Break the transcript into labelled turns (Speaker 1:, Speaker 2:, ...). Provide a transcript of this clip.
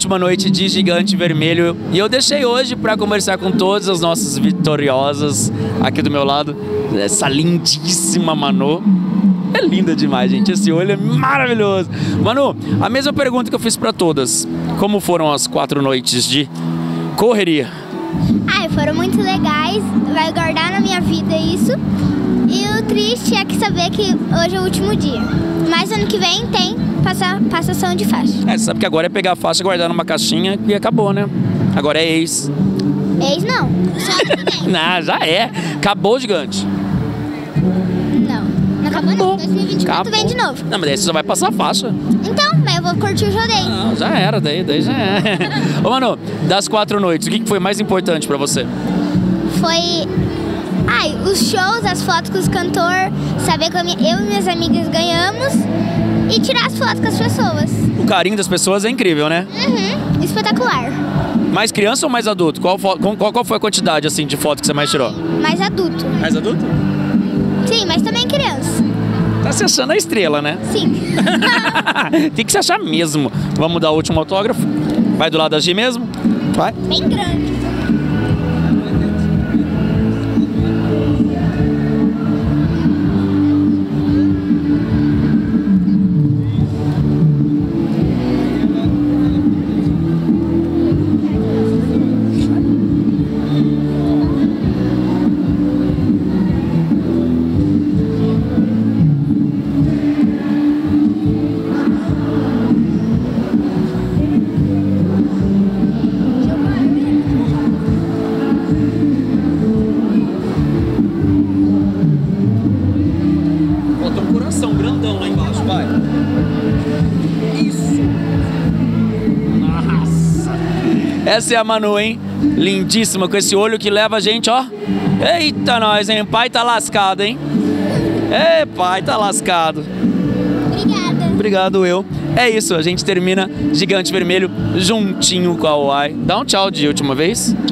Speaker 1: última noite de Gigante Vermelho e eu deixei hoje para conversar com todas as nossas vitoriosas aqui do meu lado. Essa lindíssima Manu. É linda demais, gente. Esse olho é maravilhoso. Manu, a mesma pergunta que eu fiz para todas. Como foram as 4 noites de correria?
Speaker 2: Ai, foram muito legais. Vai guardar na minha vida isso. E o triste é que saber que hoje é o último dia. Mas ano que vem tem passação de faixa.
Speaker 1: Você sabe que agora é pegar a faixa, guardar numa caixinha e acabou, né? Agora é ex.
Speaker 2: Ex não. Só ano que vem.
Speaker 1: Não, já é. Acabou o Gigante.
Speaker 2: Não acabou não. 2024 vem de novo.
Speaker 1: Não, mas daí você só vai passar a faixa.
Speaker 2: Então, mas eu vou curtir o rodeio.
Speaker 1: Não, já era, daí já é. Ô, Manu, das 4 noites, o que foi mais importante pra você?
Speaker 2: Foi... Ai, os shows, as fotos com os cantores, saber que eu e minhas amigas ganhamos e tirar as fotos com as pessoas.
Speaker 1: O carinho das pessoas é incrível, né?
Speaker 2: Uhum, espetacular.
Speaker 1: Mais criança ou mais adulto? Qual foi a quantidade, assim, de fotos que você mais tirou?
Speaker 2: Mais adulto.
Speaker 1: Mais adulto?
Speaker 2: Sim, mas também criança.
Speaker 1: Tá se achando a estrela, né?
Speaker 2: Sim.
Speaker 1: Tem que se achar mesmo. Vamos dar o último autógrafo? Vai do lado da Gi mesmo? Vai.
Speaker 2: Bem grande.
Speaker 1: Grandão lá embaixo, vai. Isso. Nossa. Essa é a Manu, hein? Lindíssima, com esse olho que leva a gente, ó. Eita, nós, hein? Pai tá lascado, hein? Ei, pai tá lascado.
Speaker 2: Obrigada.
Speaker 1: Obrigado, eu. É isso, a gente termina Gigante Vermelho juntinho com a Uai. Dá um tchau de última vez.